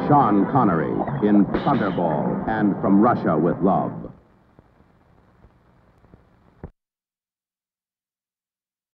Sean Connery in Thunderball and From Russia with Love.